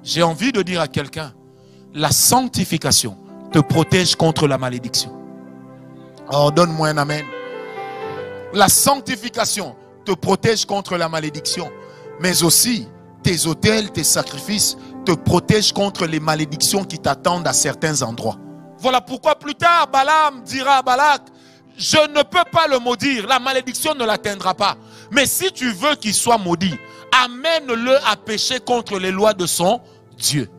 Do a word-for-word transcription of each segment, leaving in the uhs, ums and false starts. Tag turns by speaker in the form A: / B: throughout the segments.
A: J'ai envie de dire à quelqu'un, la sanctification te protège contre la malédiction. Oh, donne-moi un amen. La sanctification te protège contre la malédiction. Mais aussi, tes autels, tes sacrifices te protègent contre les malédictions qui t'attendent à certains endroits. Voilà pourquoi plus tard, Balaam dira à Balak, je ne peux pas le maudire, la malédiction ne l'atteindra pas. Mais si tu veux qu'il soit maudit, amène-le à pécher contre les lois de son Dieu.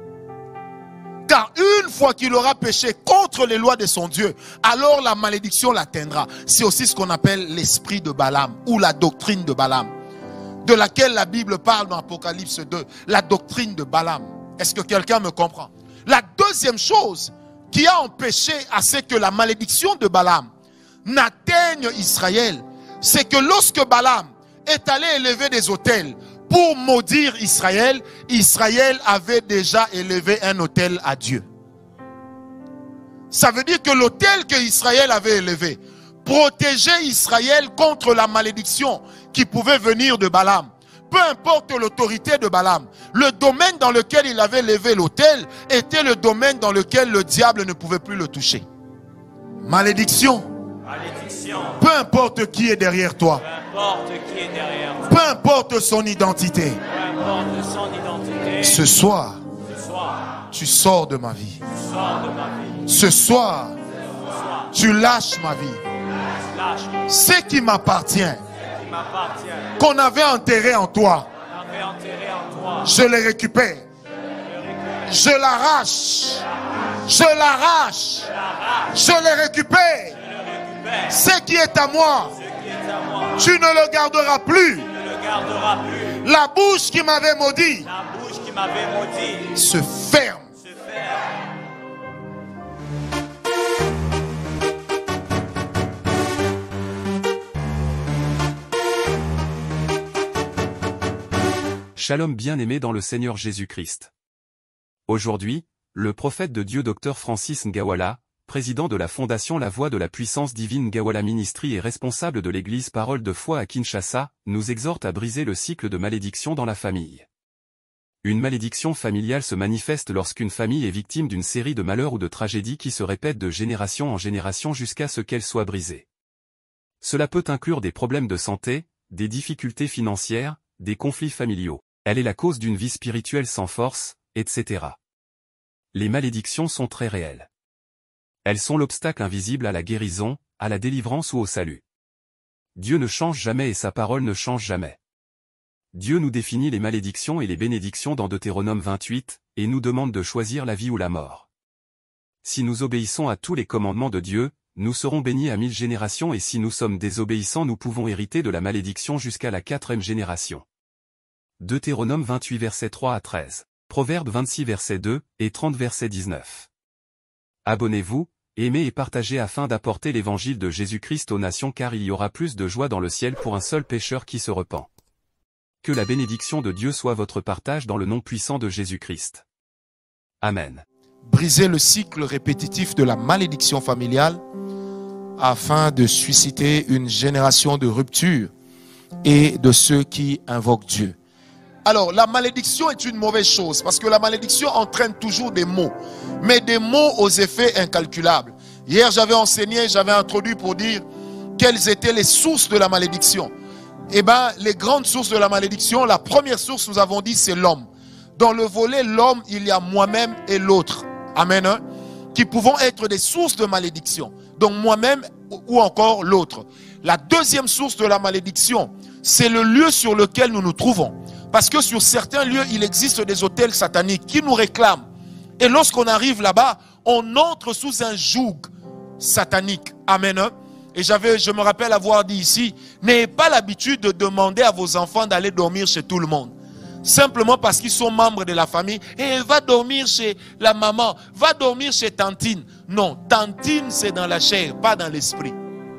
A: Car une fois qu'il aura péché contre les lois de son Dieu, alors la malédiction l'atteindra. C'est aussi ce qu'on appelle l'esprit de Balaam ou la doctrine de Balaam, de laquelle la Bible parle dans Apocalypse deux, la doctrine de Balaam. Est-ce que quelqu'un me comprend? La deuxième chose qui a empêché à ce que la malédiction de Balaam n'atteigne Israël, c'est que lorsque Balaam est allé élever des autels pour maudire Israël, Israël avait déjà élevé un autel à Dieu. Ça veut dire que l'autel que Israël avait élevé protégeait Israël contre la malédiction qui pouvait venir de Balaam. Peu importe l'autorité de Balaam, le domaine dans lequel il avait élevé l'autel était le domaine dans lequel le diable ne pouvait plus le toucher. Malédiction.
B: Malédiction.
A: Peu importe qui est derrière toi.
B: Peu importe qui est derrière toi.
A: Peu importe son identité.
B: Peu importe son identité.
A: Ce soir,
B: Ce soir,
A: tu sors de ma vie.
B: tu sors de ma vie.
A: Ce soir,
B: Ce soir,
A: tu lâches ma vie.
B: tu lâches
A: Ce qui m'appartient,
B: ce qui m'appartient.
A: qu'on avait enterré en toi,
B: On avait enterré en toi.
A: je les récupère. Je l'arrache. Je l'arrache. Je les récupère. Ce qui est à moi,
B: Ce qui est à moi,
A: tu ne le garderas plus.
B: tu ne le garderas plus.
A: La bouche qui m'avait maudit
B: La bouche qui m'avait maudit
A: se ferme.
B: se ferme.
C: Shalom bien-aimé dans le Seigneur Jésus-Christ. Aujourd'hui, le prophète de Dieu Dr Francis Ngawala, président de la Fondation La Voix de la Puissance Divine Ngawala Ministry et responsable de l'église Parole de Foi à Kinshasa, nous exhorte à briser le cycle de malédiction dans la famille. Une malédiction familiale se manifeste lorsqu'une famille est victime d'une série de malheurs ou de tragédies qui se répètent de génération en génération jusqu'à ce qu'elle soit brisée. Cela peut inclure des problèmes de santé, des difficultés financières, des conflits familiaux. Elle est la cause d'une vie spirituelle sans force, et cetera. Les malédictions sont très réelles. Elles sont l'obstacle invisible à la guérison, à la délivrance ou au salut. Dieu ne change jamais et sa parole ne change jamais. Dieu nous définit les malédictions et les bénédictions dans Deutéronome vingt-huit, et nous demande de choisir la vie ou la mort. Si nous obéissons à tous les commandements de Dieu, nous serons bénis à mille générations et si nous sommes désobéissants nous pouvons hériter de la malédiction jusqu'à la quatrième génération. Deutéronome vingt-huit versets trois à treize, Proverbe vingt-six verset deux, et trente verset dix-neuf. Abonnez-vous, aimez et partagez afin d'apporter l'évangile de Jésus-Christ aux nations car il y aura plus de joie dans le ciel pour un seul pécheur qui se repent. Que la bénédiction de Dieu soit votre partage dans le nom puissant de Jésus-Christ. Amen.
A: Briser le cycle répétitif de la malédiction familiale afin de susciter une génération de rupture et de ceux qui invoquent Dieu. Alors, la malédiction est une mauvaise chose parce que la malédiction entraîne toujours des maux, mais des maux aux effets incalculables. Hier, j'avais enseigné, j'avais introduit pour dire quelles étaient les sources de la malédiction. Eh bien, les grandes sources de la malédiction, la première source, nous avons dit, c'est l'homme. Dans le volet l'homme, il y a moi-même et l'autre. Amen. Hein? Qui pouvons être des sources de malédiction. Donc moi-même ou encore l'autre. La deuxième source de la malédiction, c'est le lieu sur lequel nous nous trouvons. Parce que sur certains lieux, il existe des autels sataniques qui nous réclament. Et lorsqu'on arrive là-bas, on entre sous un joug satanique. Amen. Hein? Et j'avais, je me rappelle avoir dit ici, n'ayez pas l'habitude de demander à vos enfants d'aller dormir chez tout le monde. Simplement parce qu'ils sont membres de la famille. Et va dormir chez la maman, va dormir chez Tantine. Non, Tantine c'est dans la chair, pas dans l'esprit.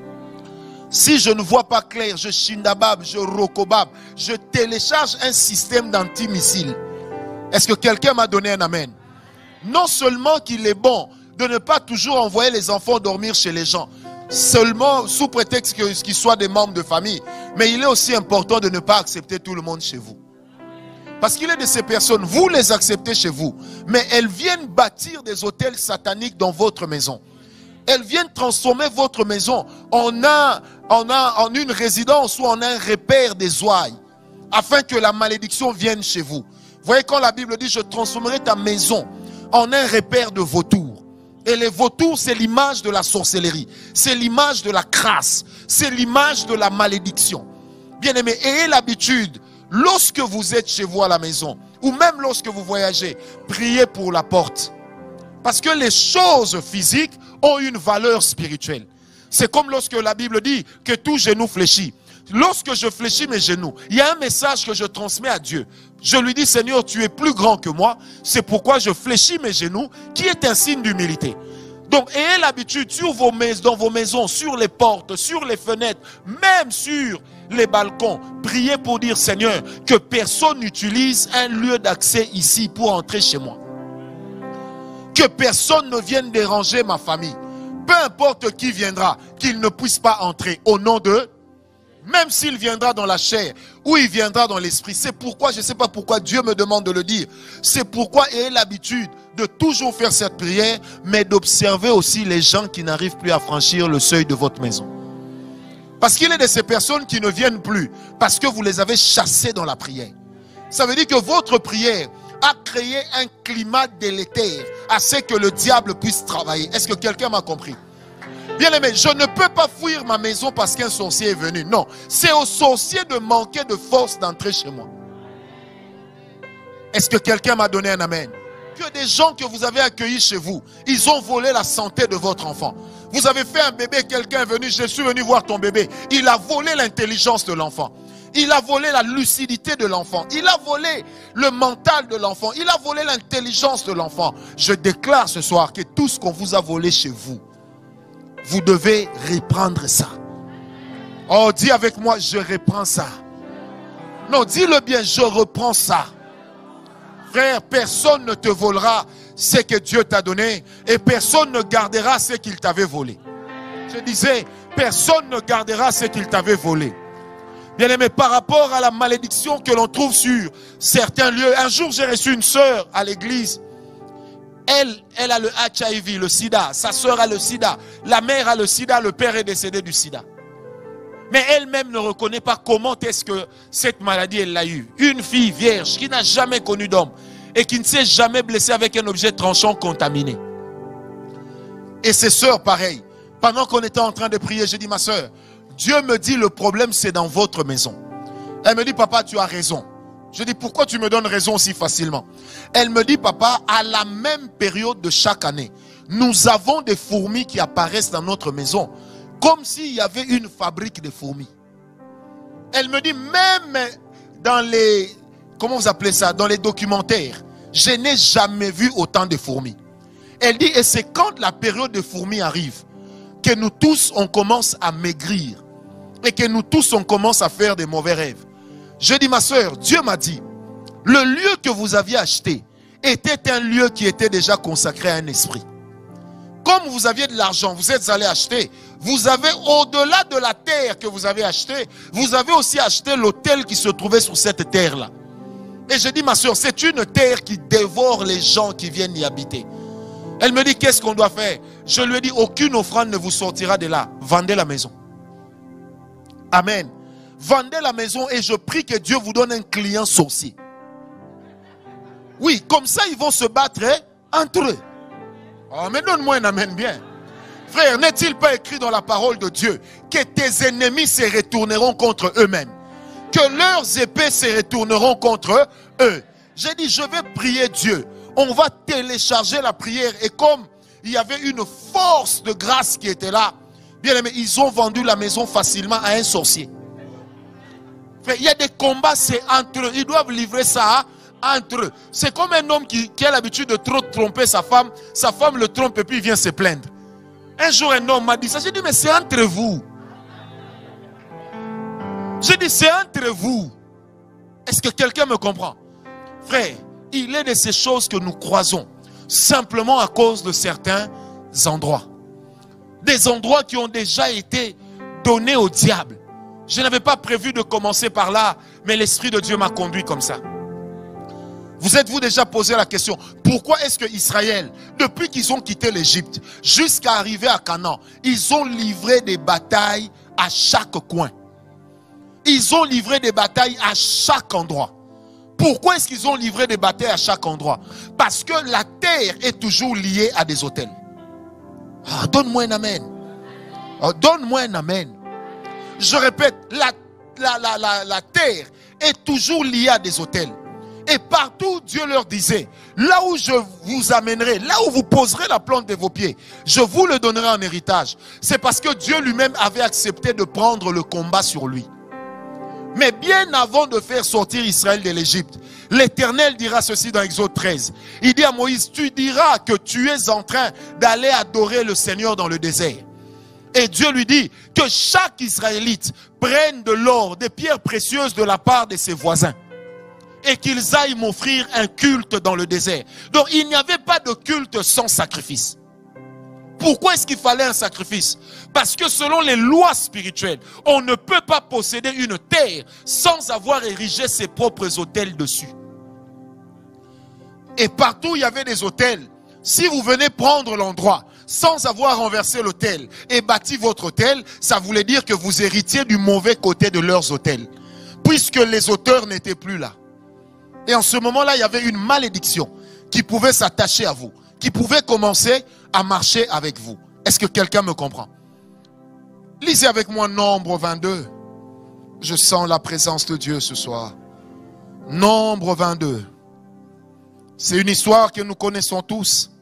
A: Si je ne vois pas clair, je shindabab, je rokobab, je télécharge un système d'antimissile. Est-ce que quelqu'un m'a donné un amen? Non seulement qu'il est bon de ne pas toujours envoyer les enfants dormir chez les gens, seulement sous prétexte qu'ils soient des membres de famille, mais il est aussi important de ne pas accepter tout le monde chez vous. Parce qu'il est de ces personnes, vous les acceptez chez vous, mais elles viennent bâtir des hôtels sataniques dans votre maison. Elles viennent transformer votre maison en, un, en, un, en une résidence ou en un repère des ouailles, afin que la malédiction vienne chez vous. Vous voyez, quand la Bible dit, je transformerai ta maison en un repère de vautours. Et les vautours, c'est l'image de la sorcellerie, c'est l'image de la crasse, c'est l'image de la malédiction. Bien-aimés, ayez l'habitude, lorsque vous êtes chez vous à la maison, ou même lorsque vous voyagez, priez pour la porte. Parce que les choses physiques ont une valeur spirituelle. C'est comme lorsque la Bible dit que tout genou fléchit. Lorsque je fléchis mes genoux, il y a un message que je transmets à Dieu. Je lui dis, Seigneur, tu es plus grand que moi. C'est pourquoi je fléchis mes genoux, qui est un signe d'humilité. Donc, ayez l'habitude sur vos maisons, dans vos maisons, sur les portes, sur les fenêtres, même sur les balcons, priez pour dire, Seigneur, que personne n'utilise un lieu d'accès ici pour entrer chez moi. Que personne ne vienne déranger ma famille. Peu importe qui viendra, qu'il ne puisse pas entrer au nom de... Même s'il viendra dans la chair ou il viendra dans l'esprit. C'est pourquoi, je ne sais pas pourquoi Dieu me demande de le dire. C'est pourquoi ayez l'habitude de toujours faire cette prière, mais d'observer aussi les gens qui n'arrivent plus à franchir le seuil de votre maison. Parce qu'il est de ces personnes qui ne viennent plus parce que vous les avez chassés dans la prière. Ça veut dire que votre prière a créé un climat délétère à ce que le diable puisse travailler. Est-ce que quelqu'un m'a compris? Bien aimé, je ne peux pas fuir ma maison parce qu'un sorcier est venu. Non, c'est au sorcier de manquer de force d'entrer chez moi. Est-ce que quelqu'un m'a donné un amen? Que des gens que vous avez accueillis chez vous, ils ont volé la santé de votre enfant. Vous avez fait un bébé, quelqu'un est venu, je suis venu voir ton bébé. Il a volé l'intelligence de l'enfant. Il a volé la lucidité de l'enfant. Il a volé le mental de l'enfant. Il a volé l'intelligence de l'enfant. Je déclare ce soir que tout ce qu'on vous a volé chez vous, vous devez reprendre ça. Oh, dis avec moi, je reprends ça. Non, dis-le bien, je reprends ça. Frère, personne ne te volera ce que Dieu t'a donné et personne ne gardera ce qu'il t'avait volé. Je disais, personne ne gardera ce qu'il t'avait volé. Bien-aimé, par rapport à la malédiction que l'on trouve sur certains lieux, un jour j'ai reçu une sœur à l'église. Elle, elle a le H I V, le sida. Sa sœur a le sida. La mère a le sida. Le père est décédé du sida. Mais elle-même ne reconnaît pas comment est-ce que cette maladie, elle l'a eue. Une fille vierge qui n'a jamais connu d'homme et qui ne s'est jamais blessée avec un objet tranchant contaminé. Et ses sœurs, pareil. Pendant qu'on était en train de prier, j'ai dit, ma sœur, Dieu me dit, le problème, c'est dans votre maison. Elle me dit, papa, tu as raison. Je dis, pourquoi tu me donnes raison si facilement? Elle me dit, papa, à la même période de chaque année, nous avons des fourmis qui apparaissent dans notre maison, comme s'il y avait une fabrique de fourmis. Elle me dit, même dans les, comment vous appelez ça, dans les documentaires, je n'ai jamais vu autant de fourmis. Elle dit, et c'est quand la période de fourmis arrive, que nous tous, on commence à maigrir, et que nous tous, on commence à faire des mauvais rêves. Je dis, ma soeur, Dieu m'a dit, le lieu que vous aviez acheté était un lieu qui était déjà consacré à un esprit. Comme vous aviez de l'argent, vous êtes allé acheter, vous avez au-delà de la terre que vous avez acheté, vous avez aussi acheté l'hôtel qui se trouvait sur cette terre-là. Et je dis, ma soeur, c'est une terre qui dévore les gens qui viennent y habiter. Elle me dit, qu'est-ce qu'on doit faire? Je lui ai dit, aucune offrande ne vous sortira de là. Vendez la maison. Amen. Vendez la maison et je prie que Dieu vous donne un client sorcier. Oui, comme ça ils vont se battre hein, entre eux. Oh, mais donne-moi un amen bien. Frère, n'est-il pas écrit dans la parole de Dieu que tes ennemis se retourneront contre eux-mêmes? Que leurs épées se retourneront contre eux. J'ai dit, je vais prier Dieu. On va télécharger la prière. Et comme il y avait une force de grâce qui était là, bien aimé, ils ont vendu la maison facilement à un sorcier. Il y a des combats, c'est entre eux. Ils doivent livrer ça entre eux. C'est comme un homme qui, qui a l'habitude de trop tromper sa femme. Sa femme le trompe et puis il vient se plaindre. Un jour, un homme m'a dit ça. J'ai dit, mais c'est entre vous. J'ai dit, c'est entre vous. Est-ce que quelqu'un me comprend? Frère, il est de ces choses que nous croisons simplement à cause de certains endroits. Des endroits qui ont déjà été donnés au diable. Je n'avais pas prévu de commencer par là, mais l'Esprit de Dieu m'a conduit comme ça. Vous êtes-vous déjà posé la question, pourquoi est-ce que Israël, depuis qu'ils ont quitté l'Égypte, jusqu'à arriver à Canaan, ils ont livré des batailles à chaque coin? Ils ont livré des batailles à chaque endroit. Pourquoi est-ce qu'ils ont livré des batailles à chaque endroit? Parce que la terre est toujours liée à des autels. Oh, donne-moi un amen. Oh, donne-moi un amen. Je répète, la, la, la, la, la terre est toujours liée à des autels. Et partout, Dieu leur disait, là où je vous amènerai, là où vous poserez la plante de vos pieds, je vous le donnerai en héritage. C'est parce que Dieu lui-même avait accepté de prendre le combat sur lui. Mais bien avant de faire sortir Israël de l'Égypte, l'Éternel dira ceci dans Exode treize. Il dit à Moïse, tu diras que tu es en train d'aller adorer le Seigneur dans le désert. Et Dieu lui dit que chaque Israélite prenne de l'or, des pierres précieuses de la part de ses voisins. Et qu'ils aillent m'offrir un culte dans le désert. Donc il n'y avait pas de culte sans sacrifice. Pourquoi est-ce qu'il fallait un sacrifice? Parce que selon les lois spirituelles, on ne peut pas posséder une terre sans avoir érigé ses propres autels dessus. Et partout il y avait des autels. Si vous venez prendre l'endroit sans avoir renversé l'autel et bâti votre autel, ça voulait dire que vous héritiez du mauvais côté de leurs autels. Puisque les auteurs n'étaient plus là. Et en ce moment-là, il y avait une malédiction qui pouvait s'attacher à vous, qui pouvait commencer à marcher avec vous. Est-ce que quelqu'un me comprend? Lisez avec moi Nombre vingt-deux. Je sens la présence de Dieu ce soir. Nombre vingt-deux. C'est une histoire que nous connaissons tous.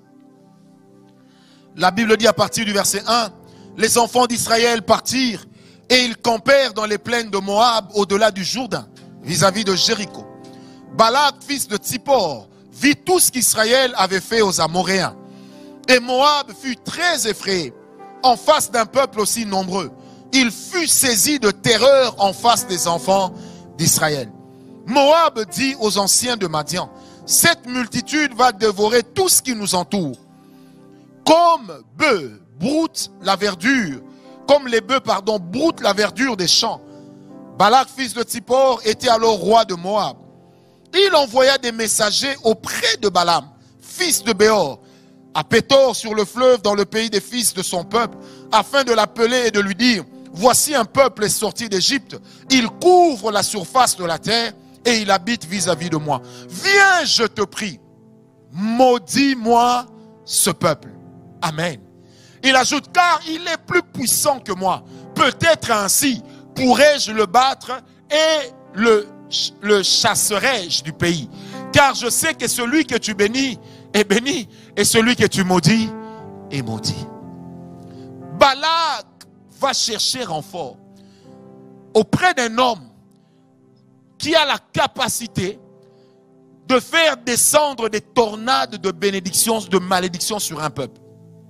A: La Bible dit à partir du verset un, les enfants d'Israël partirent et ils campèrent dans les plaines de Moab au-delà du Jourdain, vis-à-vis de Jéricho. Balak, fils de Tsippor, vit tout ce qu'Israël avait fait aux Amoréens. Et Moab fut très effrayé en face d'un peuple aussi nombreux. Il fut saisi de terreur en face des enfants d'Israël. Moab dit aux anciens de Madian, cette multitude va dévorer tout ce qui nous entoure. Comme bœufs broutent la verdure, comme les bœufs, pardon, broutent la verdure des champs. Balak, fils de Tsippor, était alors roi de Moab. Il envoya des messagers auprès de Balaam, fils de Béor, à Pétor sur le fleuve dans le pays des fils de son peuple, afin de l'appeler et de lui dire, voici un peuple est sorti d'Égypte, il couvre la surface de la terre et il habite vis-à-vis de moi. Viens, je te prie, maudis-moi ce peuple. Amen. Il ajoute, car il est plus puissant que moi. Peut-être ainsi pourrais-je le battre et le, le chasserai-je du pays. Car je sais que celui que tu bénis est béni et celui que tu maudis est maudit. Balak va chercher renfort auprès d'un homme qui a la capacité de faire descendre des tornades de bénédictions, de malédictions sur un peuple.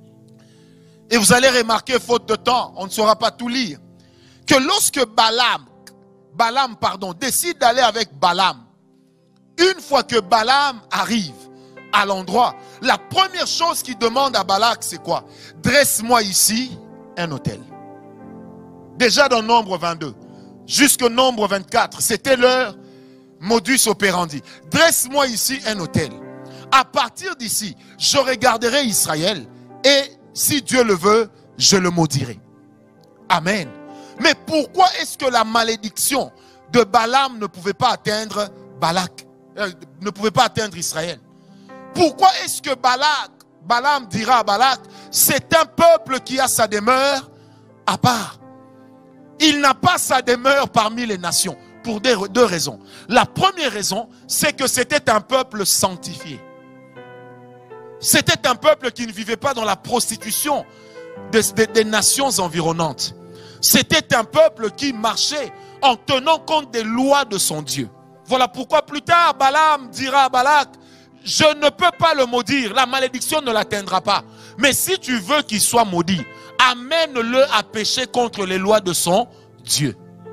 A: Et vous allez remarquer, faute de temps, on ne saura pas tout lire, que lorsque Balaam, Balaam pardon, décide d'aller avec Balaam, une fois que Balaam arrive à l'endroit, la première chose qu'il demande à Balak, c'est quoi? Dresse-moi ici un autel. Déjà dans Nombre vingt-deux, jusqu'au Nombre vingt-quatre, c'était leur modus operandi. Dresse-moi ici un autel. À partir d'ici, je regarderai Israël et si Dieu le veut, je le maudirai. Amen. Mais pourquoi est-ce que la malédiction de Balaam ne pouvait pas atteindre Balak, euh, ne pouvait pas atteindre Israël? Pourquoi est-ce que Balak, Balaam dira à Balak, c'est un peuple qui a sa demeure à part. Il n'a pas sa demeure parmi les nations pour deux raisons. La première raison, c'est que c'était un peuple sanctifié. C'était un peuple qui ne vivait pas dans la prostitution des, des, des nations environnantes. C'était un peuple qui marchait en tenant compte des lois de son Dieu. Voilà pourquoi plus tard, Balaam dira à Balak, je ne peux pas le maudire, la malédiction ne l'atteindra pas. Mais si tu veux qu'il soit maudit, amène-le à pécher contre les lois de son Dieu.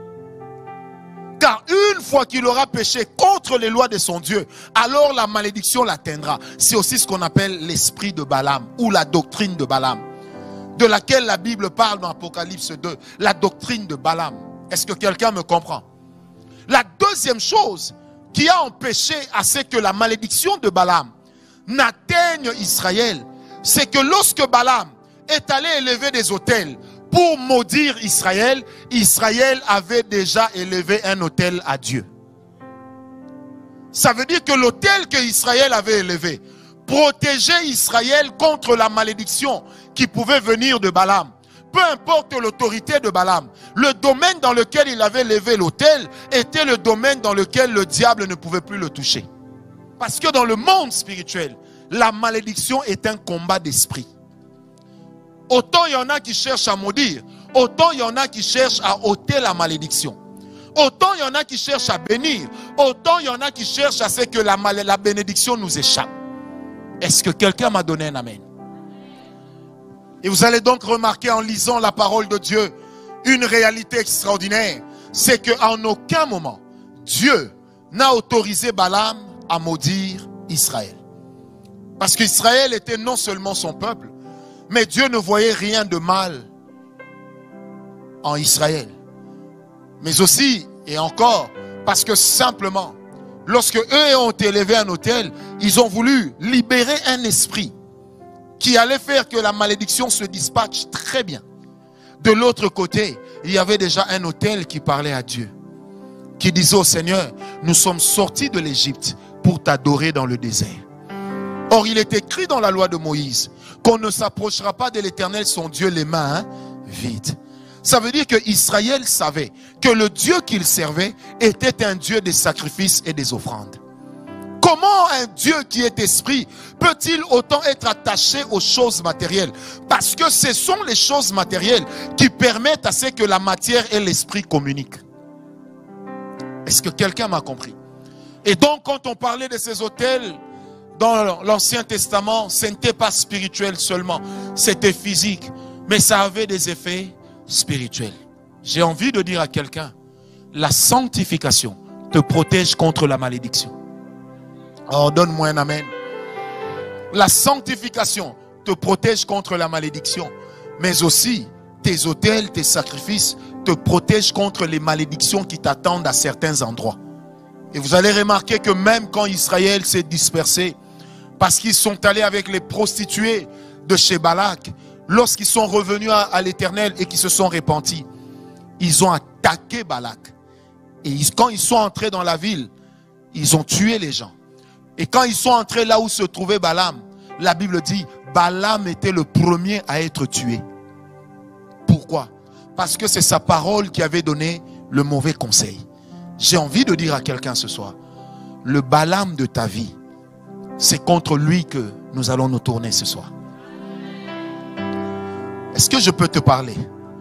A: Car une fois qu'il aura péché contre les lois de son Dieu, alors la malédiction l'atteindra. C'est aussi ce qu'on appelle l'esprit de Balaam ou la doctrine de Balaam, de laquelle la Bible parle dans Apocalypse deux, la doctrine de Balaam. Est-ce que quelqu'un me comprend? La deuxième chose qui a empêché à ce que la malédiction de Balaam n'atteigne Israël, c'est que lorsque Balaam est allé élever des autels pour maudire Israël, Israël avait déjà élevé un autel à Dieu. Ça veut dire que l'autel que Israël avait élevé protégeait Israël contre la malédiction qui pouvait venir de Balaam. Peu importe l'autorité de Balaam, le domaine dans lequel il avait élevé l'autel était le domaine dans lequel le diable ne pouvait plus le toucher. Parce que dans le monde spirituel, la malédiction est un combat d'esprit. Autant il y en a qui cherchent à maudire, autant il y en a qui cherchent à ôter la malédiction. Autant il y en a qui cherchent à bénir, autant il y en a qui cherchent à ce que la, la bénédiction nous échappe. Est-ce que quelqu'un m'a donné un amen? Et vous allez donc remarquer en lisant la parole de Dieu une réalité extraordinaire. C'est qu'en aucun moment, Dieu n'a autorisé Balaam à maudire Israël. Parce qu'Israël était non seulement son peuple, mais Dieu ne voyait rien de mal en Israël. Mais aussi, et encore, parce que simplement, lorsque eux ont élevé un autel, ils ont voulu libérer un esprit qui allait faire que la malédiction se dispatche très bien. De l'autre côté, il y avait déjà un autel qui parlait à Dieu, qui disait au Seigneur, nous sommes sortis de l'Égypte pour t'adorer dans le désert. Or, il est écrit dans la loi de Moïse qu'on ne s'approchera pas de l'Éternel, son Dieu, les mains hein, vides. Ça veut dire que Israël savait que le Dieu qu'il servait était un Dieu des sacrifices et des offrandes. Comment un Dieu qui est esprit peut-il autant être attaché aux choses matérielles? Parce que ce sont les choses matérielles qui permettent à ce que la matière et l'esprit communiquent. Est-ce que quelqu'un m'a compris? Et donc quand on parlait de ces autels dans l'Ancien Testament, ce n'était pas spirituel seulement, c'était physique, mais ça avait des effets spirituels. J'ai envie de dire à quelqu'un, la sanctification te protège contre la malédiction. Oh, donne-moi un amen. La sanctification te protège contre la malédiction, mais aussi tes autels, tes sacrifices te protègent contre les malédictions qui t'attendent à certains endroits. Et vous allez remarquer que même quand Israël s'est dispersé, parce qu'ils sont allés avec les prostituées de chez Balak, lorsqu'ils sont revenus à, à l'Éternel et qu'ils se sont repentis, ils ont attaqué Balak. Et ils, quand ils sont entrés dans la ville, ils ont tué les gens. Et quand ils sont entrés là où se trouvait Balaam, la Bible dit, Balaam était le premier à être tué. Pourquoi? Parce que c'est sa parole qui avait donné le mauvais conseil. J'ai envie de dire à quelqu'un ce soir, le Balaam de ta vie, c'est contre lui que nous allons nous tourner ce soir. Est-ce que je peux te parler?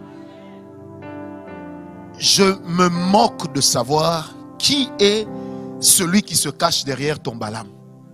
A: Je me moque de savoir qui est celui qui se cache derrière ton Balaam.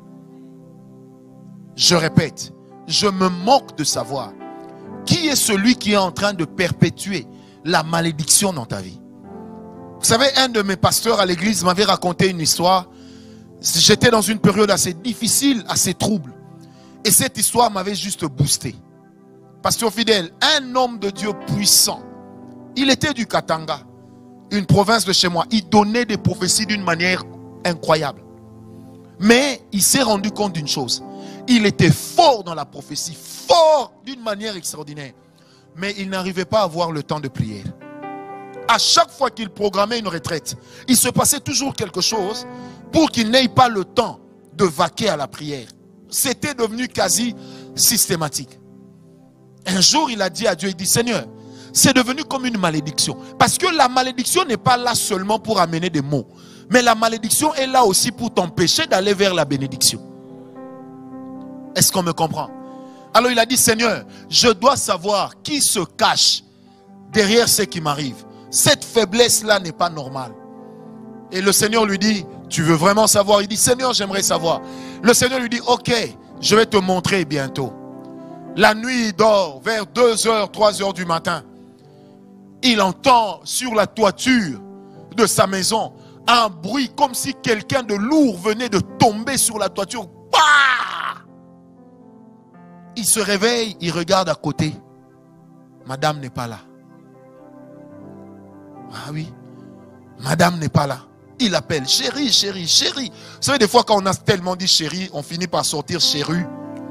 A: Je répète, je me moque de savoir qui est celui qui est en train de perpétuer la malédiction dans ta vie. Vous savez, un de mes pasteurs à l'église m'avait raconté une histoire. J'étais dans une période assez difficile, assez trouble. Et cette histoire m'avait juste boosté. Pasteur fidèle, un homme de Dieu puissant. Il était du Katanga, une province de chez moi. Il donnait des prophéties d'une manière incroyable. Mais il s'est rendu compte d'une chose. Il était fort dans la prophétie, fort d'une manière extraordinaire. Mais il n'arrivait pas à avoir le temps de prière. À chaque fois qu'il programmait une retraite, il se passait toujours quelque chose pour qu'il n'ait pas le temps de vaquer à la prière. C'était devenu quasi systématique. Un jour, il a dit à Dieu, il dit, Seigneur, c'est devenu comme une malédiction. Parce que la malédiction n'est pas là seulement pour amener des maux. Mais la malédiction est là aussi pour t'empêcher d'aller vers la bénédiction. Est-ce qu'on me comprend? Alors il a dit, Seigneur, je dois savoir qui se cache derrière ce qui m'arrive. Cette faiblesse-là n'est pas normale. Et le Seigneur lui dit, tu veux vraiment savoir? Il dit, Seigneur, j'aimerais savoir. Le Seigneur lui dit, ok, je vais te montrer bientôt. La nuit, il dort vers deux heures, trois heures du matin. Il entend sur la toiture de sa maison un bruit comme si quelqu'un de lourd venait de tomber sur la toiture. Bah! Il se réveille, il regarde à côté. Madame n'est pas là. Ah oui, madame n'est pas là. Il appelle chérie, chérie, chérie. Vous savez, des fois, quand on a tellement dit chérie, on finit par sortir chéru.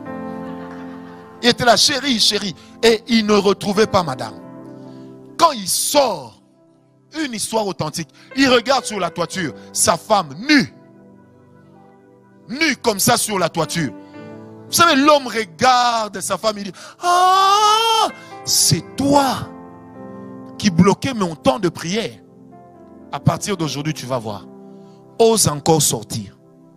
A: Il était là, chérie, chérie. Et il ne retrouvait pas madame. Quand il sort, une histoire authentique, il regarde sur la toiture, sa femme nue. Nue comme ça sur la toiture. Vous savez, l'homme regarde sa femme, il dit, ah, c'est toi qui bloquais mon temps de prière. À partir d'aujourd'hui, tu vas voir. Ose encore sortir.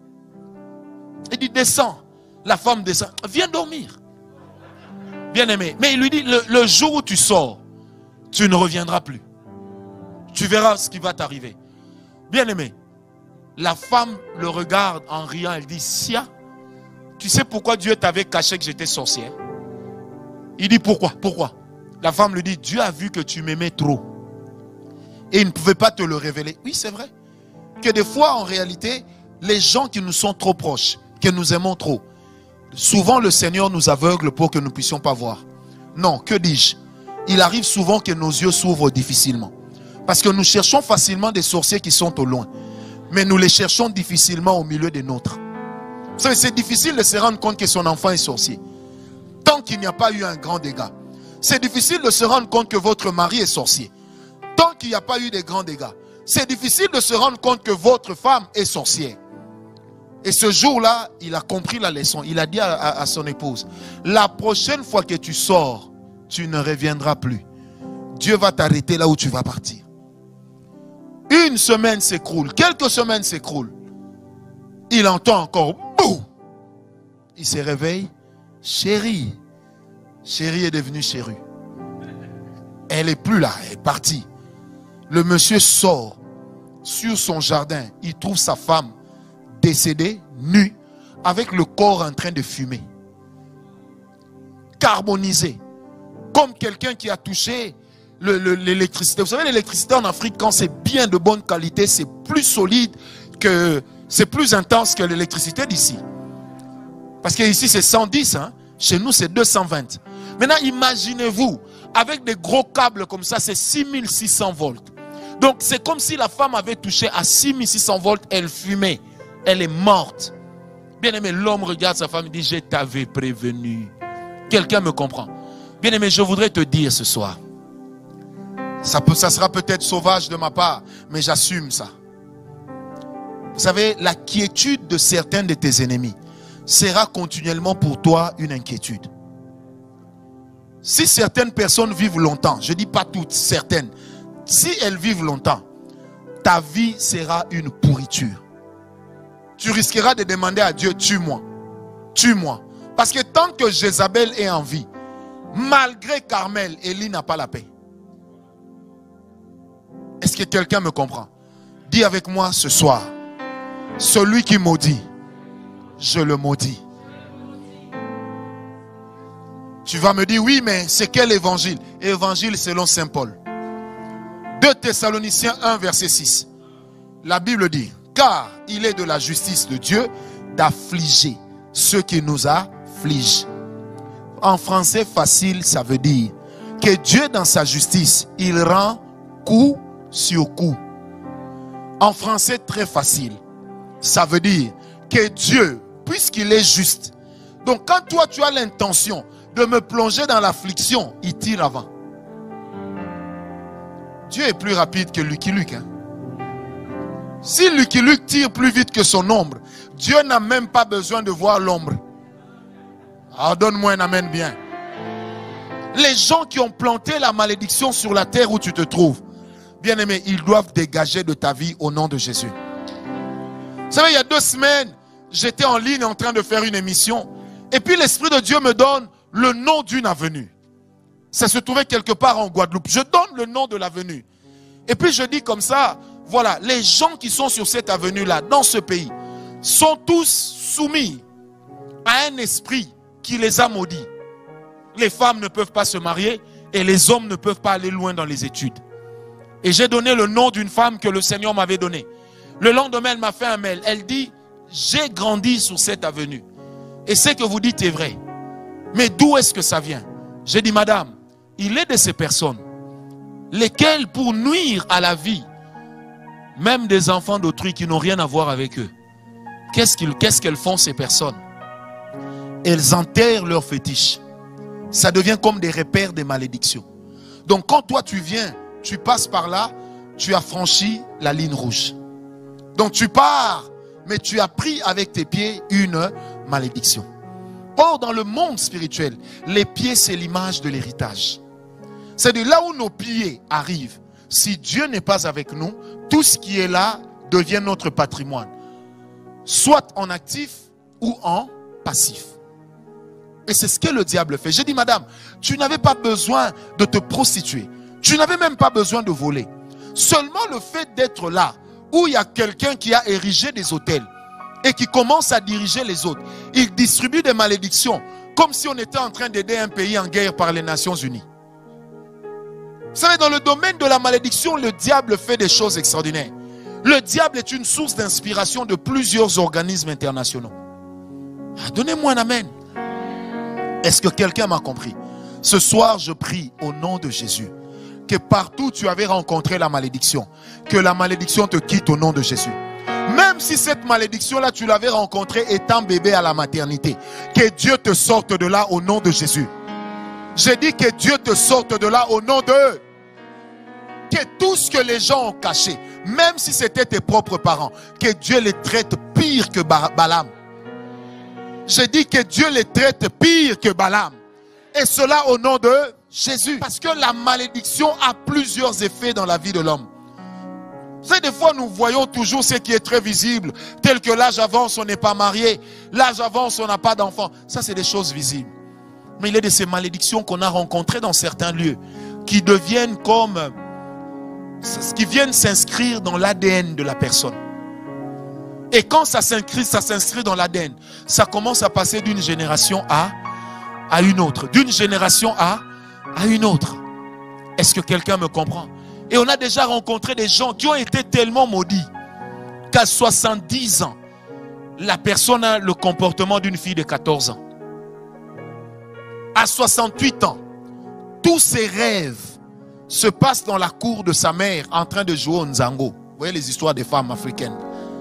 A: Il dit, descends. La femme descend. Viens dormir. Bien aimé. Mais il lui dit, le, le jour où tu sors, tu ne reviendras plus. Tu verras ce qui va t'arriver. Bien aimé. La femme le regarde en riant. Elle dit, Sia, tu sais pourquoi Dieu t'avait caché que j'étais sorcière? Il dit, pourquoi? Pourquoi? La femme lui dit, Dieu a vu que tu m'aimais trop. Et il ne pouvait pas te le révéler. Oui, c'est vrai. Que des fois, en réalité, les gens qui nous sont trop proches, que nous aimons trop, souvent le Seigneur nous aveugle pour que nous ne puissions pas voir. Non, que dis-je? Il arrive souvent que nos yeux s'ouvrent difficilement. Parce que nous cherchons facilement des sorciers qui sont au loin. Mais nous les cherchons difficilement au milieu des nôtres. Vous savez, c'est difficile de se rendre compte que son enfant est sorcier. Tant qu'il n'y a pas eu un grand dégât. C'est difficile de se rendre compte que votre mari est sorcier. Tant qu'il n'y a pas eu de grands dégâts. C'est difficile de se rendre compte que votre femme est sorcière. Et ce jour-là, il a compris la leçon. Il a dit à, à, à son épouse, la prochaine fois que tu sors, tu ne reviendras plus. Dieu va t'arrêter là où tu vas partir. Une semaine s'écroule, quelques semaines s'écroulent. Il entend encore, boum. Il se réveille, chérie. Chérie est devenue chérie. Elle n'est plus là, elle est partie. Le monsieur sort sur son jardin. Il trouve sa femme décédée, nue, avec le corps en train de fumer. Carbonisé. Comme quelqu'un qui a touché l'électricité. Vous savez, l'électricité en Afrique, quand c'est bien de bonne qualité, c'est plus solide que... C'est plus intense que l'électricité d'ici. Parce que ici c'est cent dix, hein? Chez nous c'est deux cent vingt. Maintenant imaginez-vous, avec des gros câbles comme ça, c'est six mille six cents volts. Donc c'est comme si la femme avait touché à six mille six cents volts, elle fumait, elle est morte. Bien aimé, l'homme regarde sa femme et dit, je t'avais prévenu. Quelqu'un me comprend? Bien aimé, je voudrais te dire ce soir, ça, peut, ça sera peut-être sauvage de ma part, mais j'assume ça. Vous savez, la quiétude de certains de tes ennemis sera continuellement pour toi une inquiétude. Si certaines personnes vivent longtemps, je ne dis pas toutes, certaines, si elles vivent longtemps, ta vie sera une pourriture. Tu risqueras de demander à Dieu, tue-moi, tue-moi. Parce que tant que Jézabel est en vie, malgré Carmel, Élie n'a pas la paix. Est-ce que quelqu'un me comprend? Dis avec moi ce soir, celui qui maudit, je le maudis. Tu vas me dire, oui, mais c'est quel évangile? Évangile selon saint Paul. deux Thessaloniciens un, verset six. La Bible dit, car il est de la justice de Dieu d'affliger ceux qui nous affligent. En français facile, ça veut dire que Dieu dans sa justice, il rend coup sur coup. En français très facile, ça veut dire que Dieu, puisqu'il est juste, donc quand toi tu as l'intention de me plonger dans l'affliction, il tire avant. Dieu est plus rapide que Lucky Luke. Hein? Si Lucky Luke tire plus vite que son ombre, Dieu n'a même pas besoin de voir l'ombre. Alors donne-moi un amen bien. Les gens qui ont planté la malédiction sur la terre où tu te trouves, bien aimé, ils doivent dégager de ta vie au nom de Jésus. Vous savez, il y a deux semaines, j'étais en ligne en train de faire une émission. Et puis l'Esprit de Dieu me donne le nom d'une avenue. Ça se trouvait quelque part en Guadeloupe. Je donne le nom de l'avenue. Et puis je dis comme ça, voilà, les gens qui sont sur cette avenue-là, dans ce pays, sont tous soumis à un esprit qui les a maudits. Les femmes ne peuvent pas se marier et les hommes ne peuvent pas aller loin dans les études. Et j'ai donné le nom d'une femme que le Seigneur m'avait donné. Le lendemain, elle m'a fait un mail. Elle dit, j'ai grandi sur cette avenue. Et ce que vous dites est vrai. Mais d'où est-ce que ça vient? J'ai dit, madame, il est de ces personnes, lesquelles pour nuire à la vie Même des enfants d'autrui qui n'ont rien à voir avec eux. Qu'est-ce qu'ils, qu'est-ce qu'elles font ces personnes? Elles enterrent leurs fétiches. Ça devient comme des repères des malédictions. Donc quand toi tu viens, tu passes par là, tu as franchi la ligne rouge. Donc tu pars, mais tu as pris avec tes pieds une malédiction. Or dans le monde spirituel, les pieds c'est l'image de l'héritage. C'est de là où nos pieds arrivent. Si Dieu n'est pas avec nous, tout ce qui est là devient notre patrimoine. Soit en actif ou en passif. Et c'est ce que le diable fait. J'ai dit, madame, tu n'avais pas besoin de te prostituer. Tu n'avais même pas besoin de voler. Seulement le fait d'être là, où il y a quelqu'un qui a érigé des hôtels et qui commence à diriger les autres. Il distribue des malédictions comme si on était en train d'aider un pays en guerre par les Nations Unies. Vous savez, dans le domaine de la malédiction, le diable fait des choses extraordinaires. Le diable est une source d'inspiration de plusieurs organismes internationaux. Ah, donnez-moi un amen. Est-ce que quelqu'un m'a compris? Ce soir, je prie au nom de Jésus que partout où tu avais rencontré la malédiction, que la malédiction te quitte au nom de Jésus. Même si cette malédiction-là, tu l'avais rencontrée étant bébé à la maternité, que Dieu te sorte de là au nom de Jésus. J'ai dit que Dieu te sorte de là au nom de... Que tout ce que les gens ont caché, même si c'était tes propres parents, que Dieu les traite pire que Balaam. J'ai dit que Dieu les traite pire que Balaam. Et cela au nom de Jésus. Parce que la malédiction a plusieurs effets dans la vie de l'homme. Vous savez, des fois nous voyons toujours ce qui est très visible, tel que l'âge avance, on n'est pas marié, l'âge avance, on n'a pas d'enfant. Ça, c'est des choses visibles. Mais il y a de ces malédictions qu'on a rencontrées dans certains lieux, qui deviennent comme... qui viennent s'inscrire dans l'A D N de la personne. Et quand ça s'inscrit, ça s'inscrit dans l'A D N, ça commence à passer d'une génération à, à une autre. D'une génération à, à une autre. Est-ce que quelqu'un me comprend? Et on a déjà rencontré des gens qui ont été tellement maudits qu'à soixante-dix ans, la personne a le comportement d'une fille de quatorze ans. À soixante-huit ans, tous ses rêves se passent dans la cour de sa mère en train de jouer au nzango. Vous voyez les histoires des femmes africaines.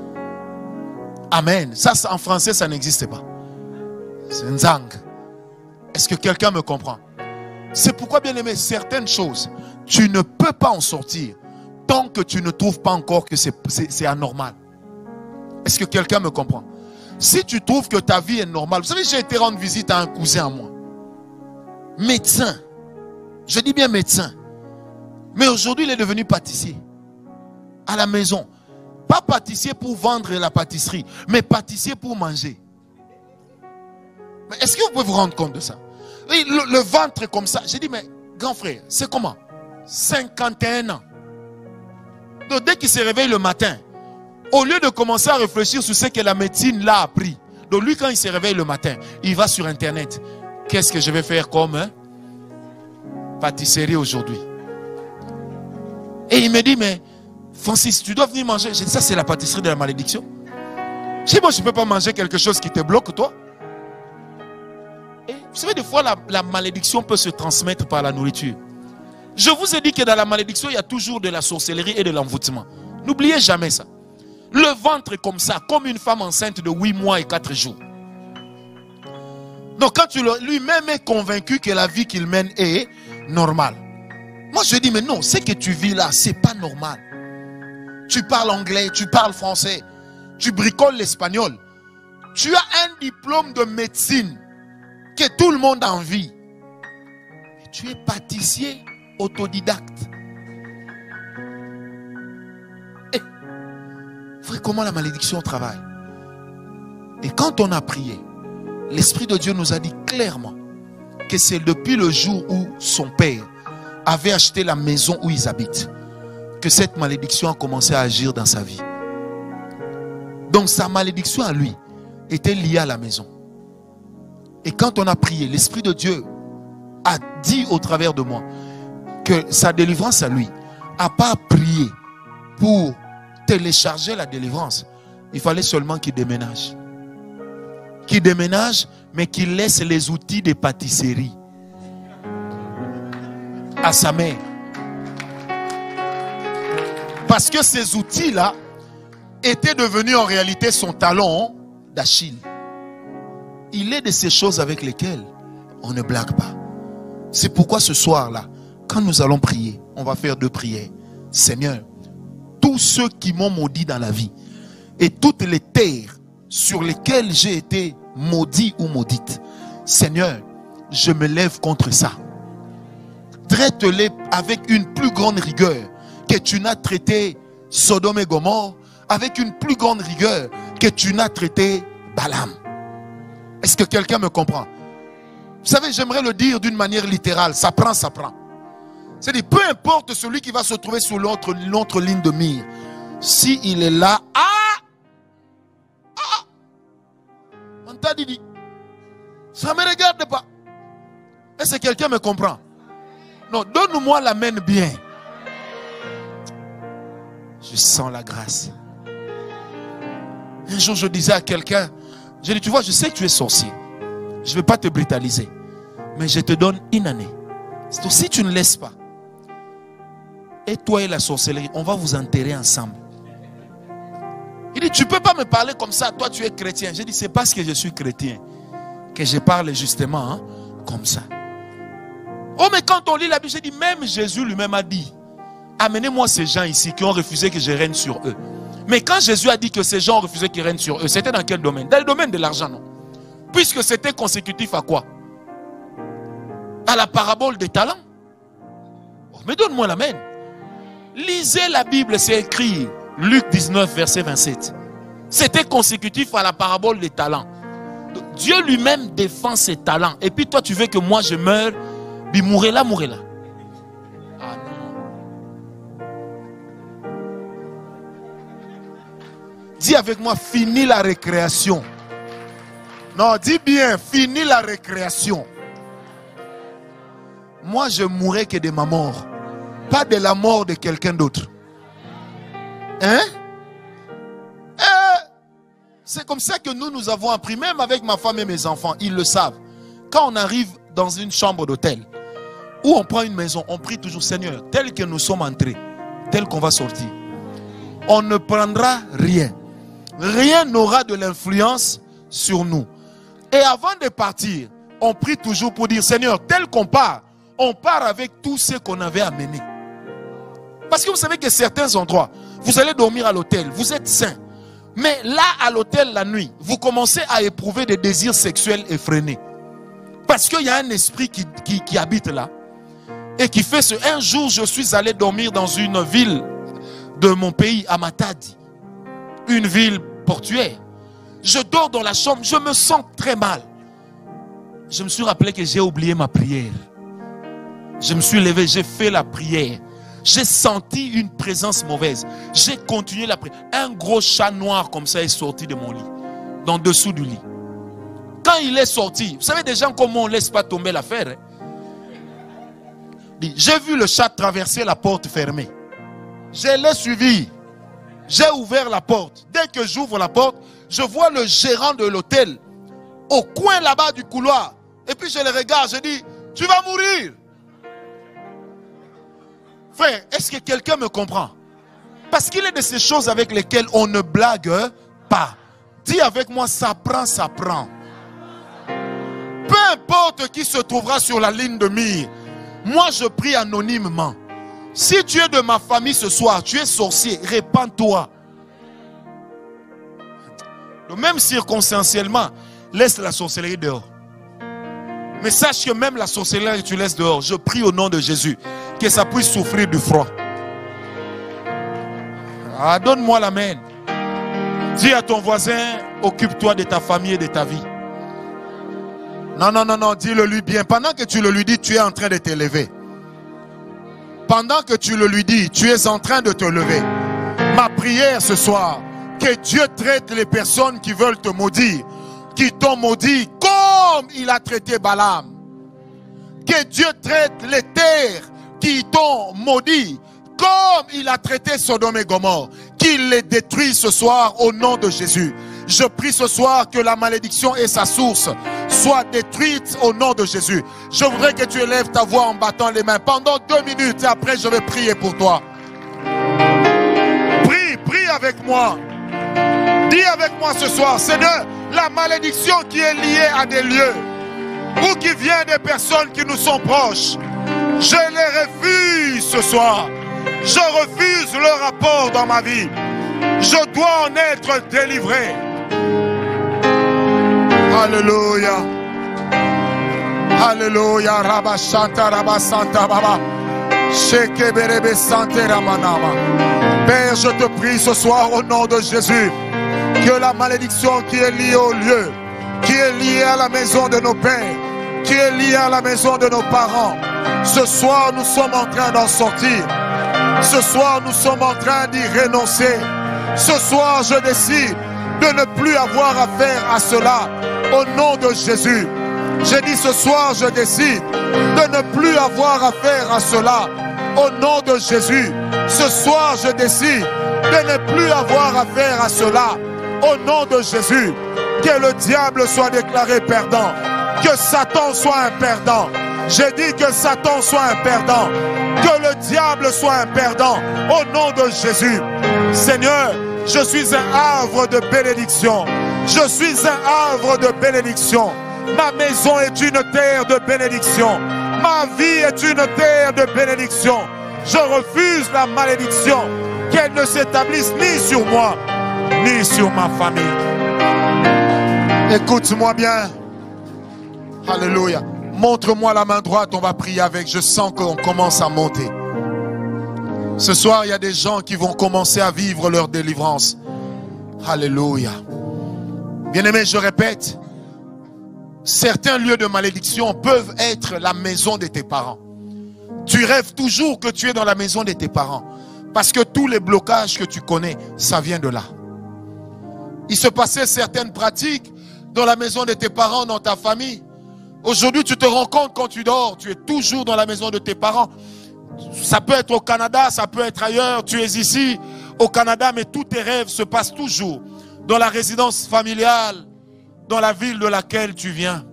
A: Amen. Ça, en français, ça n'existe pas. C'est nzang. Est-ce que quelqu'un me comprend? C'est pourquoi, bien aimé, certaines choses, tu ne peux pas en sortir tant que tu ne trouves pas encore que c'est anormal. Est-ce que quelqu'un me comprend? Si tu trouves que ta vie est normale, vous savez, j'ai été rendre visite à un cousin à moi. Médecin. Je dis bien médecin. Mais aujourd'hui, il est devenu pâtissier. À la maison. Pas pâtissier pour vendre la pâtisserie, mais pâtissier pour manger. Mais est-ce que vous pouvez vous rendre compte de ça? Le, le ventre est comme ça. J'ai dit, mais grand frère, c'est comment? cinquante et un ans. Donc dès qu'il se réveille le matin, au lieu de commencer à réfléchir sur ce que la médecine l'a appris, donc lui quand il se réveille le matin, il va sur internet. Qu'est-ce que je vais faire comme hein? Pâtisserie aujourd'hui? Et il me dit, mais Francis, tu dois venir manger. J'ai dit, ça c'est la pâtisserie de la malédiction. Je dis, moi je ne peux pas manger quelque chose qui te bloque toi. Et vous savez, des fois la, la malédiction peut se transmettre par la nourriture. Je vous ai dit que dans la malédiction, il y a toujours de la sorcellerie et de l'envoûtement. N'oubliez jamais ça. Le ventre est comme ça, comme une femme enceinte de huit mois et quatre jours. Donc quand lui-même est convaincu que la vie qu'il mène est normale. Moi je dis, mais non, ce que tu vis là, c'est pas normal. Tu parles anglais, tu parles français, tu bricoles l'espagnol. Tu as un diplôme de médecine que tout le monde a envie. Et tu es pâtissier autodidacte. Et frère, comment la malédiction travaille? Et quand on a prié, l'Esprit de Dieu nous a dit clairement que c'est depuis le jour où son père avait acheté la maison où ils habitent que cette malédiction a commencé à agir dans sa vie. Donc sa malédiction à lui était liée à la maison. Et quand on a prié, l'Esprit de Dieu a dit au travers de moi que sa délivrance à lui n'a pas prié pour télécharger la délivrance. Il fallait seulement qu'il déménage. Qu'il déménage, mais qu'il laisse les outils de pâtisserie à sa mère. Parce que ces outils-là étaient devenus en réalité son talon d'Achille. Il est de ces choses avec lesquelles on ne blague pas. C'est pourquoi ce soir-là, quand nous allons prier, on va faire deux prières. Seigneur, tous ceux qui m'ont maudit dans la vie et toutes les terres sur lesquelles j'ai été maudit ou maudite, Seigneur, je me lève contre ça. Traite-les avec une plus grande rigueur que tu n'as traité Sodome et Gomorrhe, avec une plus grande rigueur que tu n'as traité Balaam. Est-ce que quelqu'un me comprend? Vous savez, j'aimerais le dire d'une manière littérale. Ça prend, ça prend. C'est-à-dire, peu importe celui qui va se trouver sur l'autre l'autre ligne de mire. Si il est là, ah, ah, on t'a dit, ça ne me regarde pas. Est-ce que quelqu'un me comprend? Non, donne-moi la main bien. Je sens la grâce. Un jour, je disais à quelqu'un, je dis, tu vois, je sais que tu es sorcier. Je ne vais pas te brutaliser. Mais je te donne une année. Si tu ne laisses pas, et toi et la sorcellerie, on va vous enterrer ensemble. Il dit, tu ne peux pas me parler comme ça, toi tu es chrétien. J'ai dit, c'est parce que je suis chrétien que je parle justement hein, comme ça. Oh, mais quand on lit la Bible, j'ai dit, même Jésus lui-même a dit, amenez-moi ces gens ici qui ont refusé que je règne sur eux. Mais quand Jésus a dit que ces gens ont refusé qu'il règne sur eux, c'était dans quel domaine? Dans le domaine de l'argent, non? Puisque c'était consécutif à quoi? À la parabole des talents. Oh, mais donne-moi la main. Lisez la Bible, c'est écrit. Luc dix-neuf, verset vingt-sept. C'était consécutif à la parabole des talents. Dieu lui-même défend ses talents. Et puis toi, tu veux que moi je meure? Puis mourrez là, mourrez là. Ah non. Dis avec moi, fini la récréation. Non, dis bien, fini la récréation. Moi, je mourrai que de ma mort. Pas de la mort de quelqu'un d'autre. Hein? Eh, c'est comme ça que nous, nous avons appris, même avec ma femme et mes enfants, ils le savent. Quand on arrive dans une chambre d'hôtel, ou on prend une maison, on prie toujours, Seigneur, tel que nous sommes entrés, tel qu'on va sortir. On ne prendra rien. Rien n'aura de l'influence sur nous. Et avant de partir, on prie toujours pour dire, Seigneur, tel qu'on part, on part avec tout ce qu'on avait amené. Parce que vous savez que certains endroits, vous allez dormir à l'hôtel, vous êtes sain. Mais là, à l'hôtel, la nuit, vous commencez à éprouver des désirs sexuels effrénés. Parce qu'il y a un esprit qui, qui, qui habite là. Et qui fait ce... Un jour, je suis allé dormir dans une ville de mon pays, à Matadi. Une ville portuaire. Je dors dans la chambre, je me sens très mal. Je me suis rappelé que j'ai oublié ma prière. Je me suis levé, j'ai fait la prière. J'ai senti une présence mauvaise. J'ai continué la prière. Un gros chat noir comme ça est sorti de mon lit. Dans dessous du lit. Quand il est sorti, vous savez des gens comment on ne laisse pas tomber l'affaire. Hein? J'ai vu le chat traverser la porte fermée. Je l'ai suivi. J'ai ouvert la porte. Dès que j'ouvre la porte, je vois le gérant de l'hôtel au coin là-bas du couloir. Et puis je le regarde, je dis, tu vas mourir. Frère, est-ce que quelqu'un me comprend? Parce qu'il est de ces choses avec lesquelles on ne blague pas. Dis avec moi, ça prend, ça prend. Peu importe qui se trouvera sur la ligne de mire, moi je prie anonymement. Si tu es de ma famille ce soir, tu es sorcier, répands-toi. Même circonstanciellement, laisse la sorcellerie dehors. Mais sache que même la sorcellerie que tu laisses dehors, je prie au nom de Jésus, que ça puisse souffrir du froid. Ah, donne-moi la main. Dis à ton voisin, occupe-toi de ta famille et de ta vie. Non, non, non, non, dis-le lui bien. Pendant que tu le lui dis, tu es en train de t'élever. Pendant que tu le lui dis, tu es en train de te lever. Ma prière ce soir, que Dieu traite les personnes qui veulent te maudire, qui t'ont maudit comme il a traité Balaam. Que Dieu traite les terres qui t'ont maudit comme il a traité Sodome et Gomorrhe. Qu'il les détruise ce soir au nom de Jésus. Je prie ce soir que la malédiction et sa source soient détruites au nom de Jésus. Je voudrais que tu élèves ta voix en battant les mains pendant deux minutes et après je vais prier pour toi. Prie, prie avec moi. Dis avec moi ce soir, Seigneur, la malédiction qui est liée à des lieux ou qui vient des personnes qui nous sont proches, je les refuse ce soir. Je refuse le rapport dans ma vie. Je dois en être délivré. Alléluia. Alléluia. Rabba Shanta, Rabba Santa, Baba. Shekeberebe Sante Ramanama. Père, je te prie ce soir au nom de Jésus que la malédiction qui est liée au lieu, qui est liée à la maison de nos pères, qui est liée à la maison de nos parents, ce soir nous sommes en train d'en sortir. Ce soir nous sommes en train d'y renoncer. Ce soir je décide de ne plus avoir affaire à cela au nom de Jésus. J'ai dit ce soir je décide de ne plus avoir affaire à cela au nom de Jésus. Ce soir je décide de ne plus avoir affaire à cela au nom de Jésus. Que le diable soit déclaré perdant, que Satan soit un perdant. J'ai dit que Satan soit un perdant, que le diable soit un perdant au nom de Jésus. Seigneur, je suis un havre de bénédiction. Je suis un havre de bénédiction. Ma maison est une terre de bénédiction. Ma vie est une terre de bénédiction. Je refuse la malédiction, qu'elle ne s'établisse ni sur moi, ni sur ma famille. Écoute-moi bien. Alléluia. Montre-moi la main droite, on va prier avec. Je sens qu'on commence à monter. Ce soir, il y a des gens qui vont commencer à vivre leur délivrance. Alléluia. Bien-aimés, je répète, certains lieux de malédiction peuvent être la maison de tes parents. Tu rêves toujours que tu es dans la maison de tes parents. Parce que tous les blocages que tu connais, ça vient de là. Il se passait certaines pratiques dans la maison de tes parents, dans ta famille. Aujourd'hui, tu te rends compte quand tu dors, tu es toujours dans la maison de tes parents. Ça peut être au Canada, ça peut être ailleurs. Tu es ici au Canada, mais tous tes rêves se passent toujours dans la résidence familiale, dans la ville de laquelle tu viens.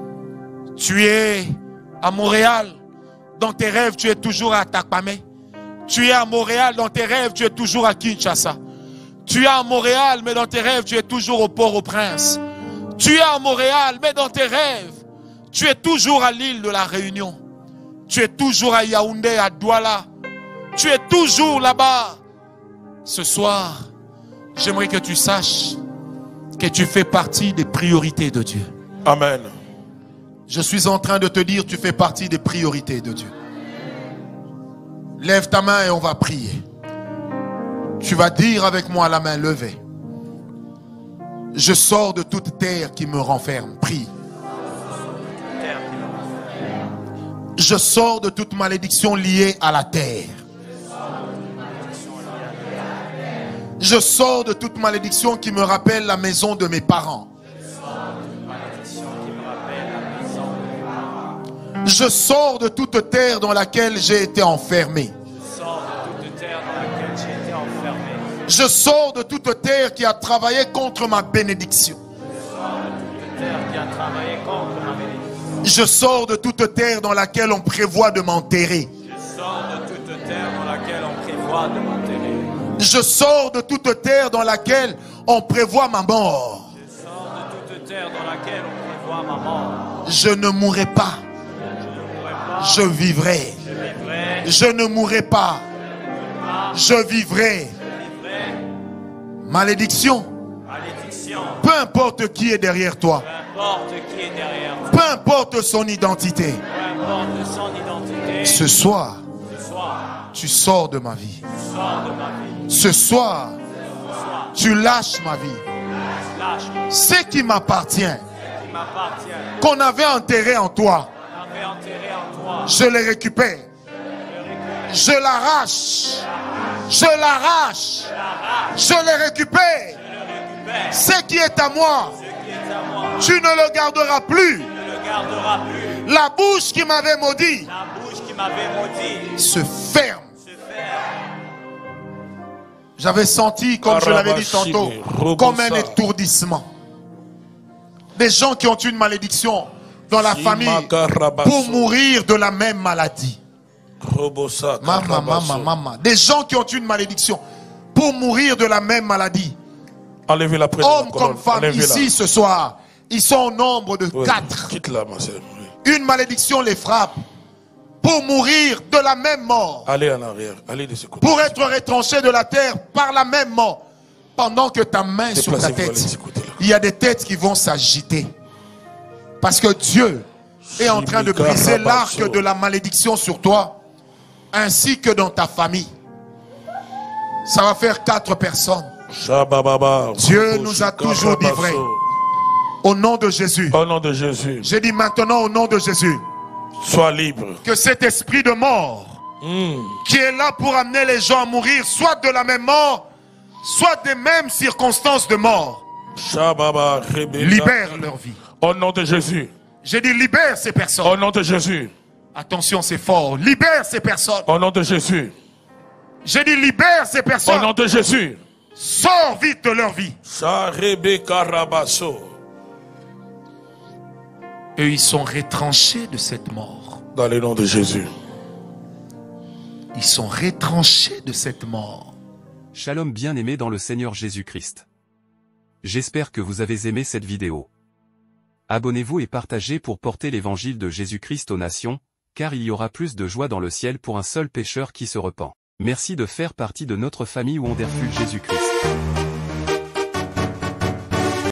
A: Tu es à Montréal, dans tes rêves, tu es toujours à Takpamé. Tu es à Montréal, dans tes rêves, tu es toujours à Kinshasa. Tu es à Montréal, mais dans tes rêves, tu es toujours au Port-au-Prince. Tu es à Montréal, mais dans tes rêves, tu es toujours à l'île de la Réunion. Tu es toujours à Yaoundé, à Douala. Tu es toujours là-bas. Ce soir, j'aimerais que tu saches que tu fais partie des priorités de Dieu.
D: Amen.
A: Je suis en train de te dire, tu fais partie des priorités de Dieu. Lève ta main et on va prier. Tu vas dire avec moi la main levée. Je sors de toute terre qui me renferme. Prie. Je sors de toute malédiction liée à la terre. Je sors de toute malédiction qui me rappelle la maison de mes parents. Je sors de toute terre dans laquelle j'ai été enfermé. Je sors de toute terre qui a travaillé contre ma bénédiction. Je sors de toute terre dans laquelle on prévoit de m'enterrer. Je sors de toute terre dans laquelle on prévoit ma mort. Je ne mourrai pas. Je vivrai. Je ne mourrai pas. Je vivrai. Malédiction. Peu importe qui est derrière toi. Peu importe son identité. Ce soir, tu sors de ma vie. Ce soir, tu lâches ma vie. Ce qui m'appartient, qu'on avait enterré en toi, je les récupère. Je l'arrache. Je l'arrache. Je les récupère. Ce qui est à moi, tu ne le garderas plus. La bouche qui m'avait maudit se ferme. J'avais senti, comme je l'avais dit tantôt, comme un étourdissement. Des gens qui ont une malédiction dans la famille pour mourir de la même maladie. Maman, maman, maman. Des gens qui ont une malédiction pour mourir de la même maladie.
D: Enlevez la près de la
A: Hommes
D: colonne.
A: comme femmes
D: Enlevez-la.
A: ici ce soir, ils sont au nombre de
D: Oui.
A: quatre.
D: Quitte-la, ma sœur. Oui.
A: Une malédiction les frappe pour mourir de la même mort,
D: Allez en arrière. Allez de ce côté.
A: pour être retranchés de la terre par la même mort. Pendant que ta main sur ta
D: Déplacez-vous, allez de ce
A: tête,
D: côté-là.
A: il y a des têtes qui vont s'agiter. Parce que Dieu est en train de briser l'arc de la malédiction sur toi, ainsi que dans ta famille. Ça va faire quatre personnes.
D: Shabababa.
A: Dieu nous a toujours livrés. Au nom de Jésus.
D: Au nom de Jésus.
A: J'ai dit maintenant au nom de Jésus,
D: Sois libre.
A: que cet esprit de mort
D: Mm.
A: qui est là pour amener les gens à mourir, soit de la même mort, soit des mêmes circonstances de mort,
D: Shababa. Rebecca.
A: libère leur vie.
D: Au nom de Jésus.
A: J'ai dit libère ces personnes.
D: Au nom de Jésus.
A: Attention, c'est fort. Libère ces personnes.
D: Au nom de Jésus.
A: J'ai dit libère ces
D: Au
A: personnes.
D: nom de Jésus.
A: Sors vite de leur vie.
D: Rebecca Rabasso.
A: Eux, ils sont retranchés de cette mort.
D: Dans le nom de Jésus.
A: Ils sont retranchés de cette mort.
C: Shalom bien-aimés dans le Seigneur Jésus-Christ. J'espère que vous avez aimé cette vidéo. Abonnez-vous et partagez pour porter l'évangile de Jésus-Christ aux nations, car il y aura plus de joie dans le ciel pour un seul pécheur qui se repent. Merci de faire partie de notre famille où on défule Jésus-Christ.